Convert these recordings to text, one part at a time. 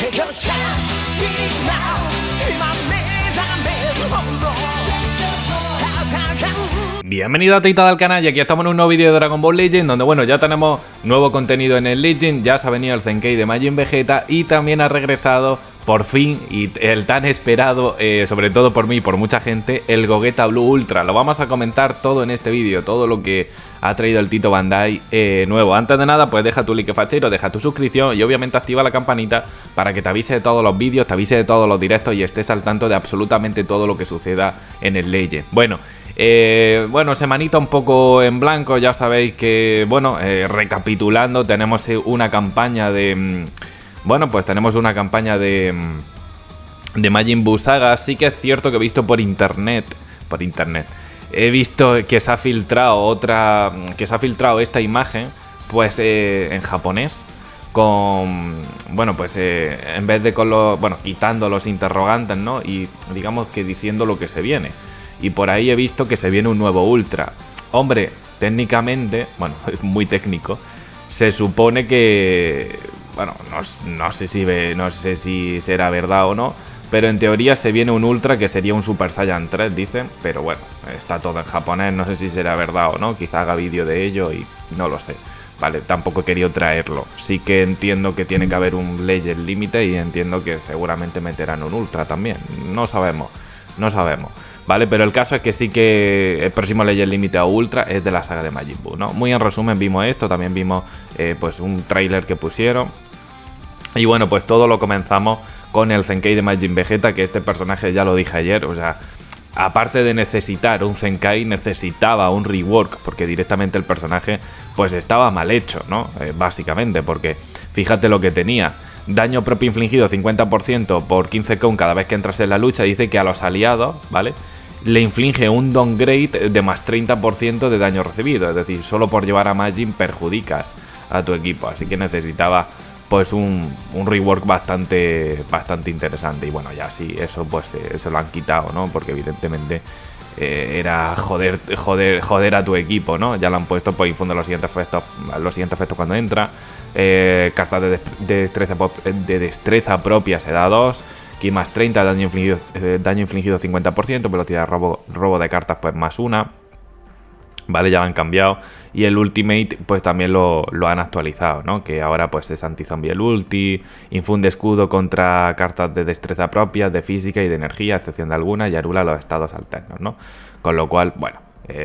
Bienvenido a Teita del canal y aquí estamos en un nuevo vídeo de Dragon Ball Legend, donde bueno, ya tenemos nuevo contenido en el Legend, ya se ha venido el Zenkei de Majin Vegeta y también ha regresado por fin, y el tan esperado, sobre todo por mí y por mucha gente, el Gogeta Blue Ultra. Lo vamos a comentar todo en este vídeo, todo lo que ha traído el Tito Bandai nuevo. Antes de nada, pues deja tu like fachero, deja tu suscripción y obviamente activa la campanita para que te avise de todos los vídeos, te avise de todos los directos y estés al tanto de absolutamente todo lo que suceda en el Legend. Bueno, semanita un poco en blanco, ya sabéis que, bueno, recapitulando, tenemos una campaña de... Bueno, pues tenemos una campaña de Majin Buu Saga. Sí que es cierto que he visto por internet, he visto que se ha filtrado esta imagen, pues en japonés, con, bueno, pues en vez de con los, bueno, quitando los interrogantes, ¿no? Y digamos que diciendo lo que se viene. Y por ahí he visto que se viene un nuevo Ultra. Hombre, técnicamente, bueno, es muy técnico, se supone que... Bueno, no sé si será verdad o no, pero en teoría se viene un Ultra que sería un Super Saiyan 3, dicen. Pero bueno, está todo en japonés, no sé si será verdad o no, quizá haga vídeo de ello y no lo sé. Vale, tampoco he querido traerlo. Sí que entiendo que tiene que haber un Legend límite y entiendo que seguramente meterán un Ultra también. No sabemos. Vale, pero el caso es que sí que el próximo Legend límite a Ultra es de la saga de Majin Buu, ¿no? Muy en resumen vimos esto, también vimos pues un tráiler que pusieron. Y bueno, pues todo lo comenzamos con el Zenkei de Majin Vegeta, que este personaje ya lo dije ayer, o sea, aparte de necesitar un Zenkei, necesitaba un rework, porque directamente el personaje pues estaba mal hecho, ¿no? Básicamente, porque fíjate lo que tenía. Daño propio infligido 50% por 15 Count cada vez que entras en la lucha. Dice que a los aliados, ¿vale?, le inflige un downgrade de más 30% de daño recibido. Es decir, solo por llevar a Majin perjudicas a tu equipo. Así que necesitaba pues un rework bastante interesante. Y bueno, ya sí, eso pues se lo han quitado, ¿no? Porque evidentemente era joder a tu equipo, ¿no? Ya lo han puesto, pues infunde los siguientes efectos cuando entra. Cartas de destreza propia se da 2. Ki más 30, daño infligido 50%, velocidad de robo de cartas pues más 1. Vale, ya lo han cambiado. Y el Ultimate pues también lo han actualizado, ¿no? Que ahora pues es anti-zombie el ulti, infunde escudo contra cartas de destreza propia, de física y de energía, a excepción de alguna, y anula los estados alternos, ¿no? Con lo cual, bueno,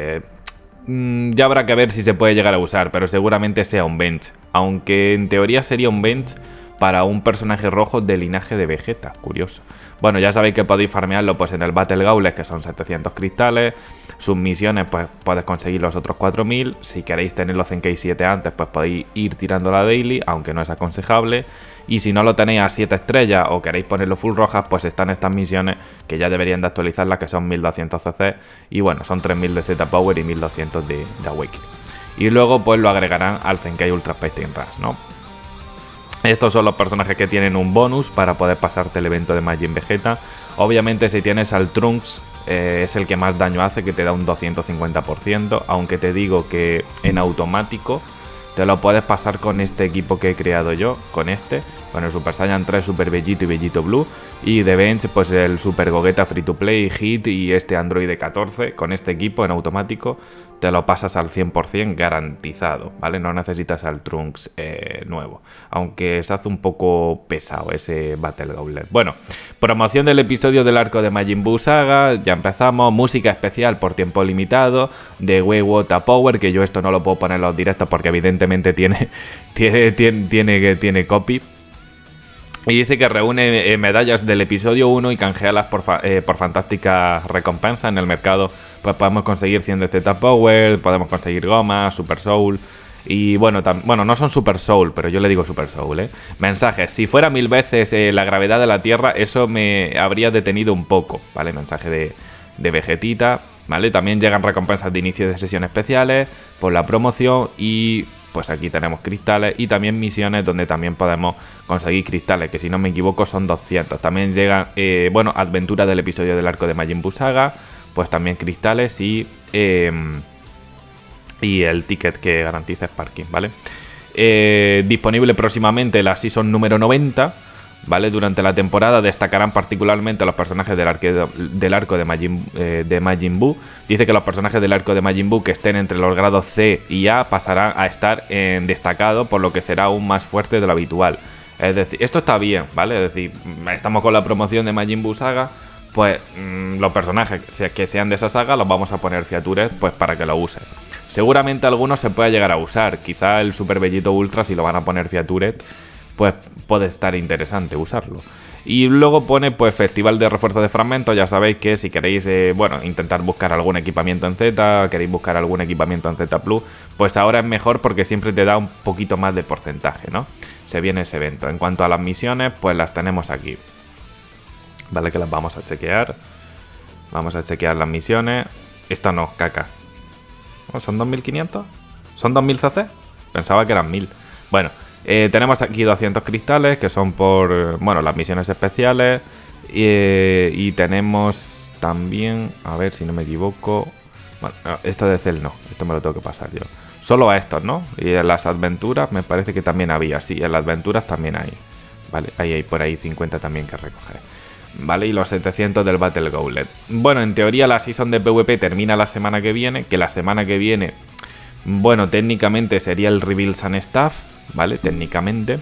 ya habrá que ver si se puede llegar a usar, pero seguramente sea un bench. Aunque en teoría sería un bench para un personaje rojo de linaje de Vegeta, curioso. Bueno, ya sabéis que podéis farmearlo pues en el Battle Gauntlet, que son 700 cristales. Sus misiones pues puedes conseguir los otros 4000. Si queréis tener los Zenkei 7 antes, pues podéis ir tirando la daily, aunque no es aconsejable. Y si no lo tenéis a 7 estrellas o queréis ponerlo full rojas, pues están estas misiones que ya deberían de actualizarlas, que son 1200 CC. Y bueno, son 3000 de Z-Power y 1200 de Awakening. Y luego pues lo agregarán al Zenkei Ultra Space Rush, ¿no? Estos son los personajes que tienen un bonus para poder pasarte el evento de Majin Vegeta. Obviamente si tienes al Trunks, es el que más daño hace, que te da un 250%. Aunque te digo que en automático te lo puedes pasar con este equipo que he creado yo, con el Super Saiyan 3, Super Vegito y Vegito Blue. Y de bench pues el Super Gogeta Free to Play, Hit y este Android 14. Con este equipo en automático te lo pasas al 100% garantizado, ¿vale? No necesitas al Trunks nuevo, aunque se hace un poco pesado ese Battle Gauntlet. Bueno, promoción del episodio del arco de Majin Buu Saga, ya empezamos. Música especial por tiempo limitado de Waywota Power, que yo esto no lo puedo poner en los directos porque evidentemente tiene copy. Y dice que reúne medallas del episodio 1 y canjealas por fantásticas recompensas en el mercado. Pues podemos conseguir 100 de Z-Power, podemos conseguir gomas, Super Soul. Y bueno, no son Super Soul, pero yo le digo Super Soul, ¿eh? Mensajes: si fuera 1000 veces la gravedad de la Tierra, eso me habría detenido un poco, ¿vale? Mensaje de Vegetita, ¿vale? También llegan recompensas de inicio de sesión especiales por la promoción y... pues aquí tenemos cristales y también misiones donde también podemos conseguir cristales, que si no me equivoco son 200. También llegan, bueno, aventura del episodio del arco de Majin Buu Saga, pues también cristales y el ticket que garantiza Sparking, ¿vale? Disponible próximamente la Season número 90, ¿vale? Durante la temporada destacarán particularmente los personajes del arco de Majin Buu. Dice que los personajes del arco de Majin Buu que estén entre los grados C y A pasarán a estar en destacado, por lo que será aún más fuerte de lo habitual. Es decir, esto está bien, ¿vale? Es decir, estamos con la promoción de Majin Buu Saga, pues los personajes que sean de esa saga los vamos a poner features pues para que lo usen. Seguramente algunos se pueda llegar a usar, quizá el Super Bellito Ultra, si lo van a poner feature, pues puede estar interesante usarlo. Y luego pone pues Festival de Refuerzo de Fragmentos. Ya sabéis que si queréis, bueno, intentar buscar algún equipamiento en Z, queréis buscar algún equipamiento en Z Plus, pues ahora es mejor porque siempre te da un poquito más de porcentaje, ¿no? Se viene ese evento. En cuanto a las misiones, pues las tenemos aquí. Vale, que las vamos a chequear. Vamos a chequear las misiones. Esta no, caca. ¿Son 2500? ¿Son 2000 CC? Pensaba que eran 1000. Bueno, tenemos aquí 200 cristales que son por, bueno, las misiones especiales. Y tenemos también, a ver si no me equivoco. Bueno, esto de Cell no, esto me lo tengo que pasar yo. Solo a estos, ¿no? Y en las aventuras me parece que también había, sí, en las aventuras también hay. Vale, ahí hay por ahí 50 también que recoger. Vale, y los 700 del Battle Gauntlet. Bueno, en teoría la season de PvP termina la semana que viene, que la semana que viene, bueno, técnicamente sería el Reveal Sun Staff, ¿vale? Técnicamente.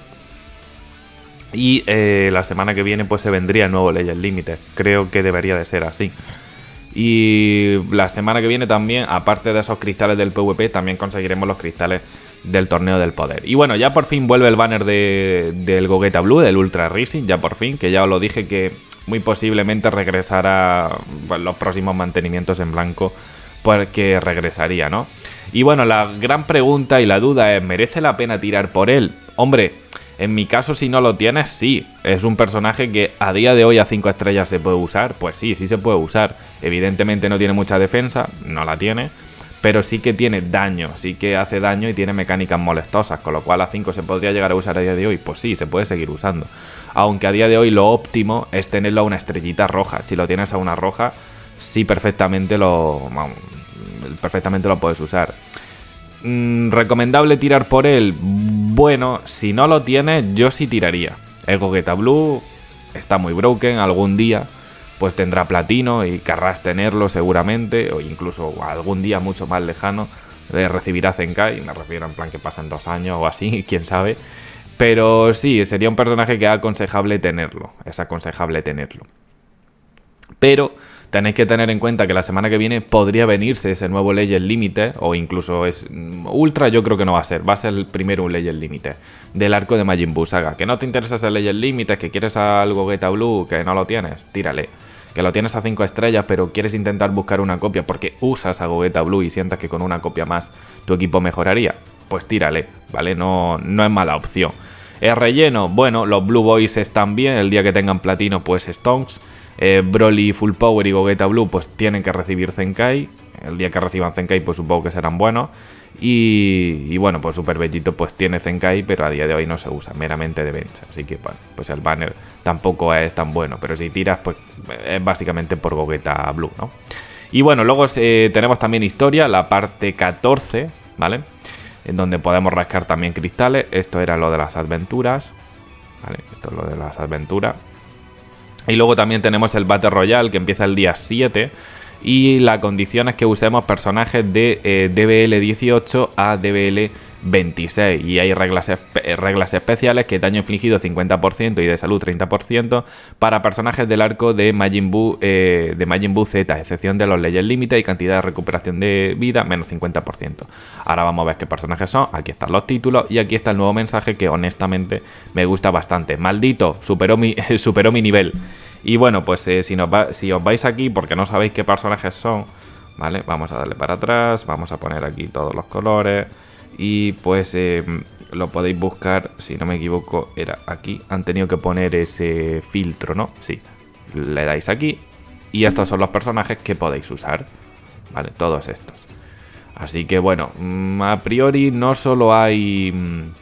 Y la semana que viene pues se vendría el nuevo Legend Limited. Creo que debería de ser así. Y la semana que viene también, aparte de esos cristales del PvP, también conseguiremos los cristales del Torneo del Poder. Y bueno, ya por fin vuelve el banner del Gogeta Blue, del Ultra Rising, ya por fin, que ya os lo dije que muy posiblemente regresará, pues, los próximos mantenimientos en blanco, porque regresaría, ¿no? Y bueno, la gran pregunta y la duda es, ¿merece la pena tirar por él? Hombre, en mi caso, si no lo tienes, sí. Es un personaje que a día de hoy a 5 estrellas se puede usar. Pues sí, sí se puede usar. Evidentemente no tiene mucha defensa, no la tiene, pero sí que tiene daño, sí que hace daño y tiene mecánicas molestosas, con lo cual a 5 se podría llegar a usar a día de hoy. Pues sí, se puede seguir usando. Aunque a día de hoy lo óptimo es tenerlo a una estrellita roja. Si lo tienes a una roja, sí perfectamente lo puedes usar. ¿Recomendable tirar por él? Bueno, si no lo tienes, yo sí tiraría. El Gogeta Blue está muy broken, algún día pues tendrá platino y querrás tenerlo seguramente, o incluso algún día mucho más lejano recibirá Zenkai, me refiero en plan que pasan 2 años o así, quién sabe. Pero sí, sería un personaje que es aconsejable tenerlo, Pero tenéis que tener en cuenta que la semana que viene podría venirse ese nuevo Legend Limited, o incluso es Ultra, yo creo que no va a ser el primero un Legend Limited del arco de Majin Buu Saga. Que no te interesa ese Legend Limited, que quieres algo Gogeta Blue, que no lo tienes, tírale. Que lo tienes a 5 estrellas, pero quieres intentar buscar una copia porque usas a Gogeta Blue y sientas que con una copia más tu equipo mejoraría, pues tírale, ¿vale? No es mala opción. El relleno, bueno, los Blue Boys están bien, el día que tengan platino pues Stonks. Broly Full Power y Gogeta Blue pues tienen que recibir Zenkai. El día que reciban Zenkai pues supongo que serán buenos. Y bueno, pues Super Bellito pues tiene Zenkai, pero a día de hoy no se usa, meramente de bench. Así que bueno, pues el banner tampoco es tan bueno, pero si tiras pues es básicamente por Gogeta Blue, ¿no? Y bueno, luego tenemos también historia, la parte 14, ¿vale? En donde podemos rascar también cristales. Esto era lo de las aventuras, ¿vale? Esto es lo de las aventuras. Y luego también tenemos el Battle Royale, que empieza el día 7. Y la condición es que usemos personajes de DBL 18 a DBL 26. Y hay reglas especiales, que daño infligido 50% y de salud 30% para personajes del arco de Majin Buu Z, excepción de los Legend Limited, y cantidad de recuperación de vida menos 50%. Ahora vamos a ver qué personajes son. Aquí están los títulos y aquí está el nuevo mensaje, que honestamente me gusta bastante. Maldito, superó mi nivel. Y bueno, pues si os vais aquí porque no sabéis qué personajes son, ¿vale? Vamos a darle para atrás, vamos a poner aquí todos los colores y pues lo podéis buscar, si no me equivoco era aquí. Han tenido que poner ese filtro, ¿no? Sí, le dais aquí y estos son los personajes que podéis usar, ¿vale? Todos estos. Así que bueno, a priori no solo hay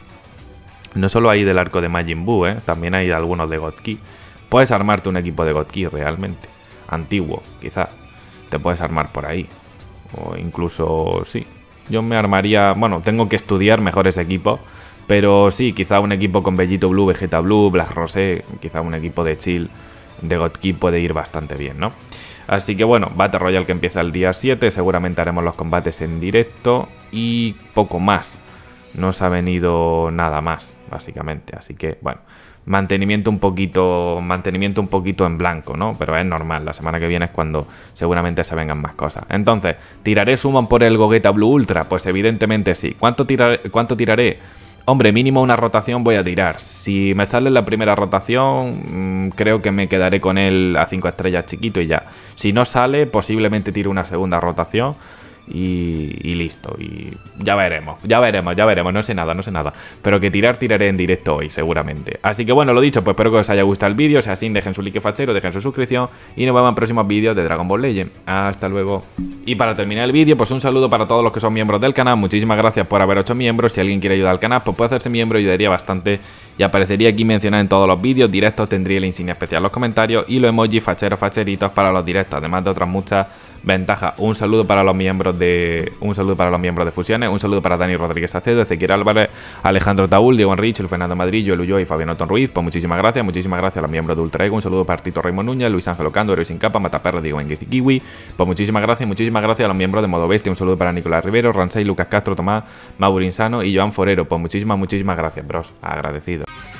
del arco de Majin Buu, también hay algunos de God Ki. Puedes armarte un equipo de God Ki realmente, antiguo, quizá. Te puedes armar por ahí. O incluso, sí. Yo me armaría, bueno, tengo que estudiar mejores equipos, Pero sí, quizá un equipo con Bellito Blue, Vegeta Blue, Black Rosé, quizá un equipo de chill de God Kid puede ir bastante bien, ¿no? Así que bueno, Battle Royale que empieza el día 7, seguramente haremos los combates en directo y poco más. No se ha venido nada más, básicamente, así que bueno, mantenimiento un poquito en blanco, ¿no? Pero es normal, la semana que viene es cuando seguramente se vengan más cosas. Entonces, ¿tiraré Summon por el Gogeta Blue Ultra? Pues evidentemente sí. ¿Cuánto tiraré? Hombre, mínimo una rotación voy a tirar. Si me sale la primera rotación, creo que me quedaré con él a 5 estrellas chiquito y ya. Si no sale, posiblemente tire una segunda rotación y listo. Y ya veremos, no sé nada. Pero que tiraré en directo hoy, seguramente. Así que bueno, lo dicho, pues espero que os haya gustado el vídeo. Si así, dejen su like fachero, dejen su suscripción y nos vemos en próximos vídeos de Dragon Ball Legend. Hasta luego. Y para terminar el vídeo, pues un saludo para todos los que son miembros del canal. Muchísimas gracias por haber hecho miembros. Si alguien quiere ayudar al canal, pues puede hacerse miembro, ayudaría bastante. Y aparecería aquí mencionado en todos los vídeos directos. Tendría la insignia especial en los comentarios y los emojis facheritos para los directos, además de otras muchas ventajas. Un saludo para los miembros de Fusiones, un saludo para Dani Rodríguez Acedo, Ezequiel Álvarez, Alejandro Taúl, Diego Enrich, el Fernando Madrillo, el Ulloa y Fabián Otón Ruiz. Pues muchísimas gracias a los miembros de Ultra Ego. Un saludo para Tito Raymond Núñez, Luis Ángel Ocando, Héroe Sin Capa, Mataperro, Diego Enguiz y Kiwi. Pues muchísimas gracias a los miembros de Modo Bestia. Un saludo para Nicolás Rivero, Ransay, Lucas Castro, Tomás, Maurinsano y Joan Forero. Pues muchísimas gracias, bros. Agradecido.